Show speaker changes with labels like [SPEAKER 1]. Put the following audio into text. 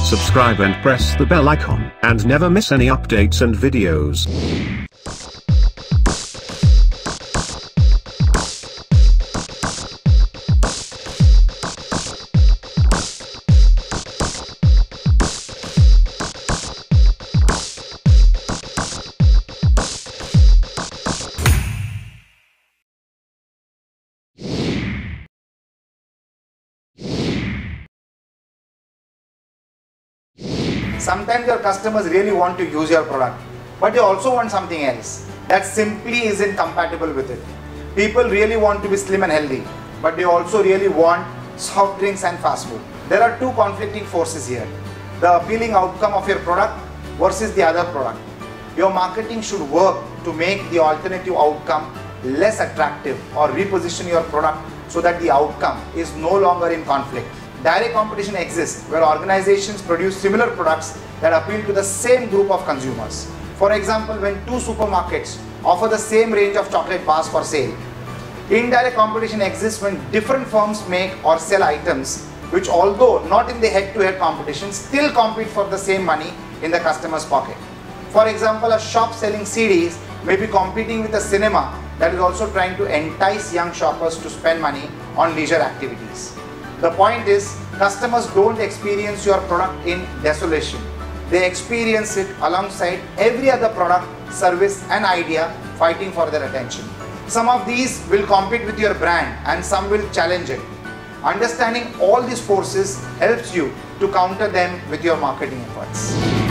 [SPEAKER 1] subscribe and press the bell icon, and never miss any updates and videos.
[SPEAKER 2] Sometimes your customers really want to use your product, but they also want something else that simply isn't compatible with it. People really want to be slim and healthy, but they also really want soft drinks and fast food. There are two conflicting forces here: the appealing outcome of your product versus the other product. Your marketing should work to make the alternative outcome less attractive, or reposition your product so that the outcome is no longer in conflict. Direct competition exists where organizations produce similar products that appeal to the same group of consumers. For example, when two supermarkets offer the same range of chocolate bars for sale. Indirect competition exists when different firms make or sell items which, although not in the head-to-head competition, still compete for the same money in the customer's pocket. For example, a shop selling CDs may be competing with a cinema that is also trying to entice young shoppers to spend money on leisure activities. The point is, customers don't experience your product in isolation. They experience it alongside every other product, service and idea fighting for their attention. Some of these will compete with your brand and some will challenge it. Understanding all these forces helps you to counter them with your marketing efforts.